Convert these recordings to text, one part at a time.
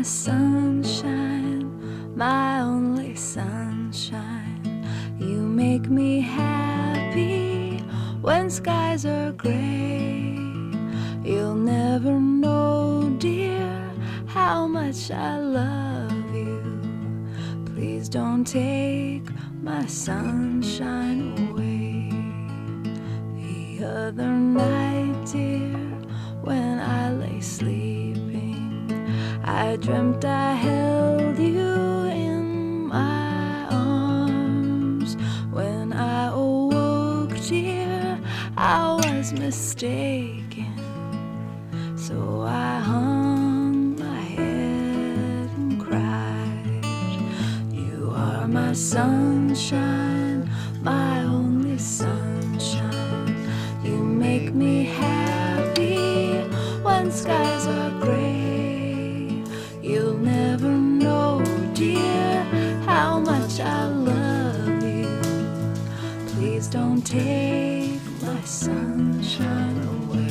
sunshine, my only sunshine. You make me happy when skies are gray. You'll never know, dear, how much I love you. Please don't take my sunshine away. The other night, dear, when I lay sleeping, I dreamt I held you in my arms. When I awoke, dear, I was mistaken. So I hung my head and cried. You are my sunshine, my only sunshine. You make me happy when skies are gray. You'll never know, dear, how much I love you. Please don't take my sunshine away.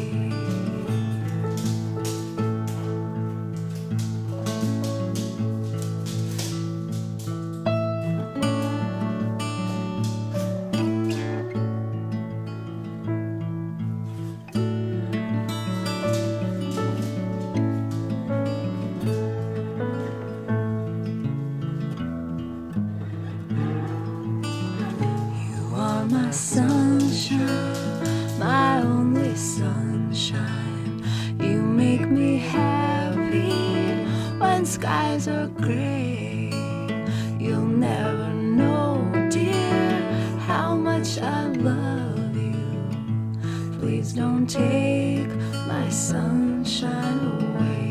My sunshine, my only sunshine. You make me happy when skies are gray. You'll never know, dear, how much I love you. Please don't take my sunshine away.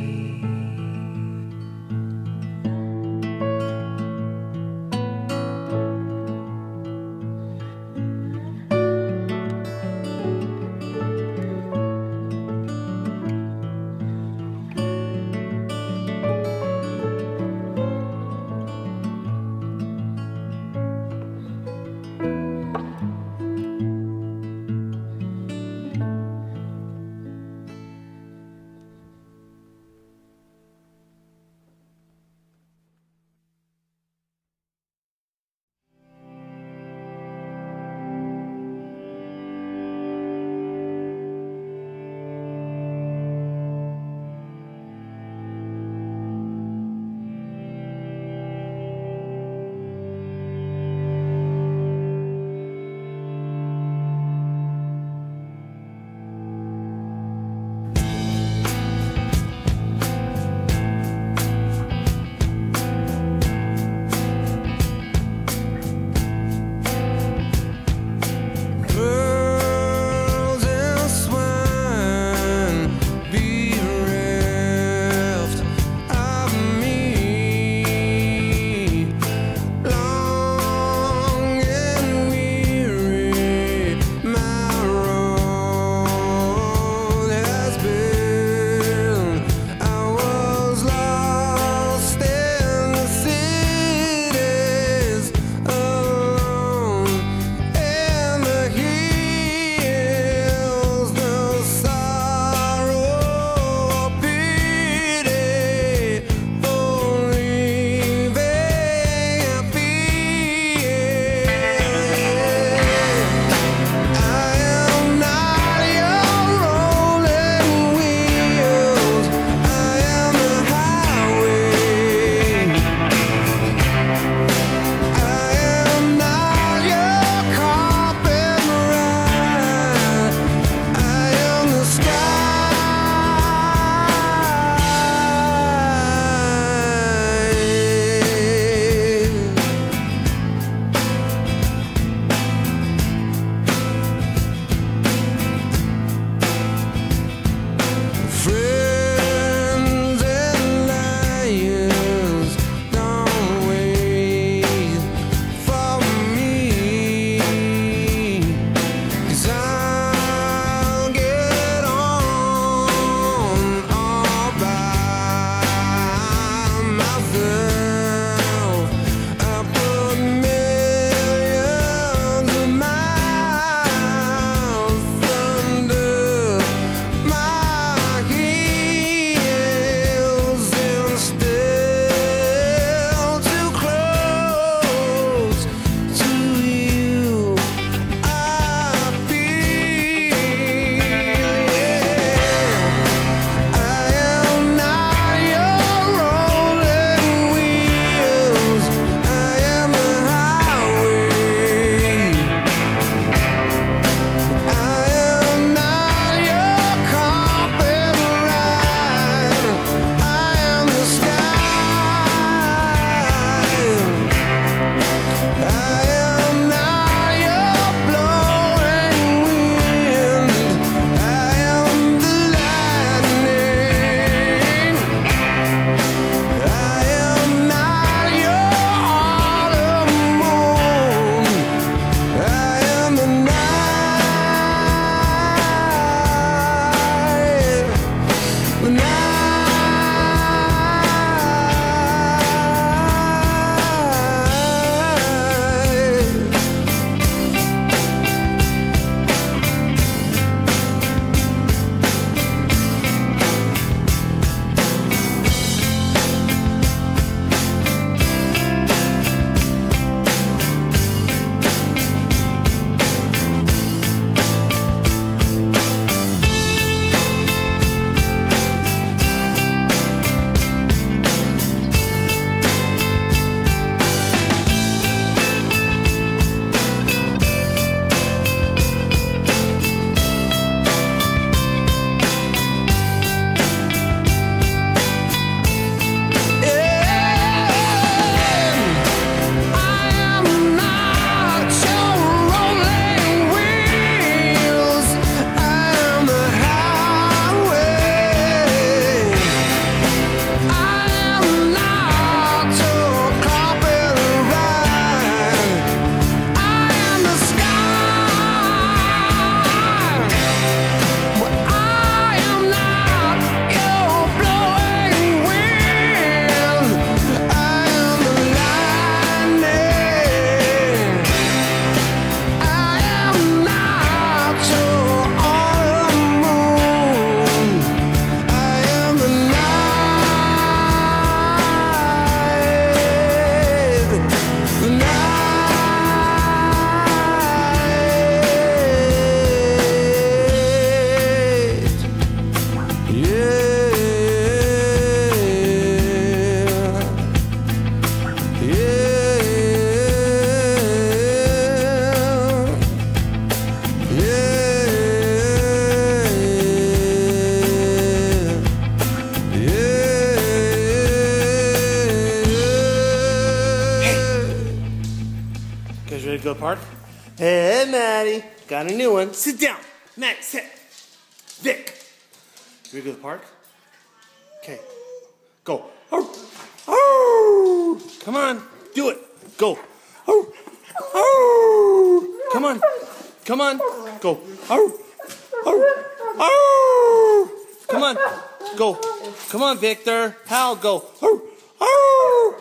ready to go to the park? Hey, Maddie. Got a new one. Sit down. Maddie, sit. Vic. Ready to go to the park? Okay. Go. Oh. Oh. Come on. Do it. Go. Oh. Oh. Come on. Come on. Go. Oh. Oh. Oh. Come on. Go. Come on, Victor. Hal, go. Oh. Oh.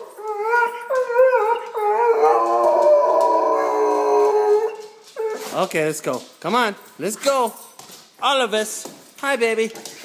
Okay, let's go. Come on. Let's go. All of us. Hi, baby.